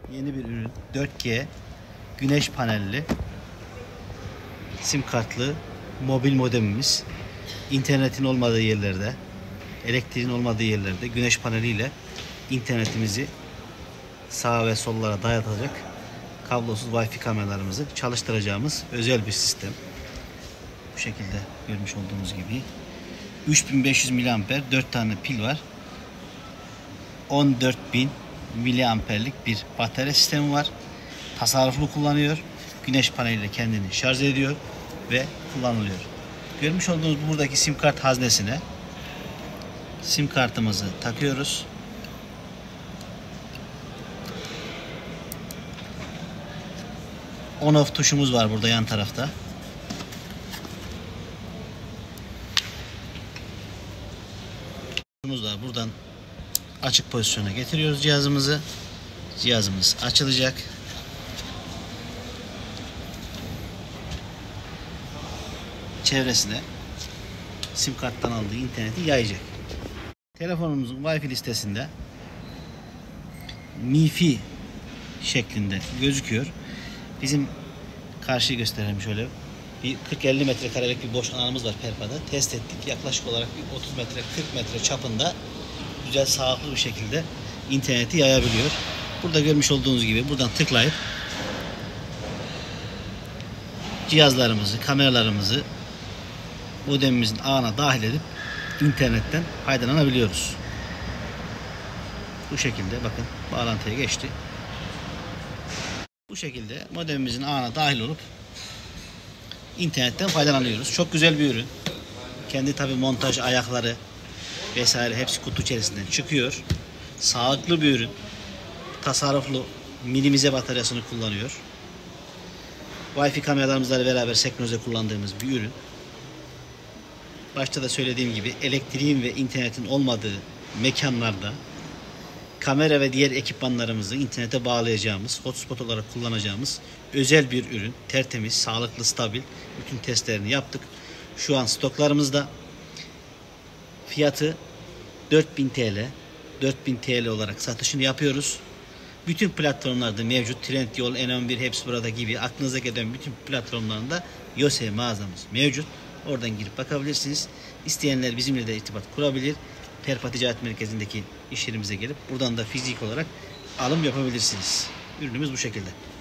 Yeni bir ürün. 4G güneş panelli sim kartlı mobil modemimiz. İnternetin olmadığı yerlerde, elektriğin olmadığı yerlerde güneş paneliyle internetimizi sağa ve sollara dayatacak kablosuz Wi-Fi kameralarımızı çalıştıracağımız özel bir sistem. Bu şekilde görmüş olduğunuz gibi 3500 mAh 4 tane pil var. 14.000 miliamperlik bir batarya sistemi var. Tasarruflu kullanıyor. Güneş paneliyle kendini şarj ediyor ve kullanılıyor. Görmüş olduğunuz buradaki sim kart haznesine sim kartımızı takıyoruz. On off tuşumuz var burada yan tarafta. Tuşumuz var. Buradan açık pozisyona getiriyoruz cihazımızı. Cihazımız açılacak. Çevresine sim karttan aldığı interneti yayacak. Telefonumuzun Wi-Fi listesinde MiFi şeklinde gözüküyor. Bizim karşıyı gösterelim şöyle. Bir 40-50 metrekarelik bir boş alanımız var Perpa'da. Test ettik. Yaklaşık olarak bir 30 metre 40 metre çapında güzel sağlıklı bir şekilde interneti yayabiliyor. Burada görmüş olduğunuz gibi buradan tıklayıp cihazlarımızı, kameralarımızı modemimizin ağına dahil edip internetten faydalanabiliyoruz. Bu şekilde bakın bağlantıya geçti. Bu şekilde modemimizin ağına dahil olup internetten faydalanıyoruz. Çok güzel bir ürün. Kendi tabi montaj ayakları vesaire hepsi kutu içerisinden çıkıyor. Sağlıklı bir ürün. Tasarruflu minimize bataryasını kullanıyor. Wi-Fi kameralarımızla beraber senkronize kullandığımız bir ürün. Başta da söylediğim gibi elektriğin ve internetin olmadığı mekanlarda kamera ve diğer ekipmanlarımızı internete bağlayacağımız, hotspot olarak kullanacağımız özel bir ürün. Tertemiz, sağlıklı, stabil. Bütün testlerini yaptık. Şu an stoklarımızda. Fiyatı 4000 TL. 4000 TL olarak satışını yapıyoruz. Bütün platformlarda mevcut. Trendyol, N11 hepsi burada gibi. Aklınıza gelen bütün platformlarında Yose mağazamız mevcut. Oradan girip bakabilirsiniz. İsteyenler bizimle de irtibat kurabilir. Perpa Ticaret Merkezi'ndeki iş yerimize gelip buradan da fizik olarak alım yapabilirsiniz. Ürünümüz bu şekilde.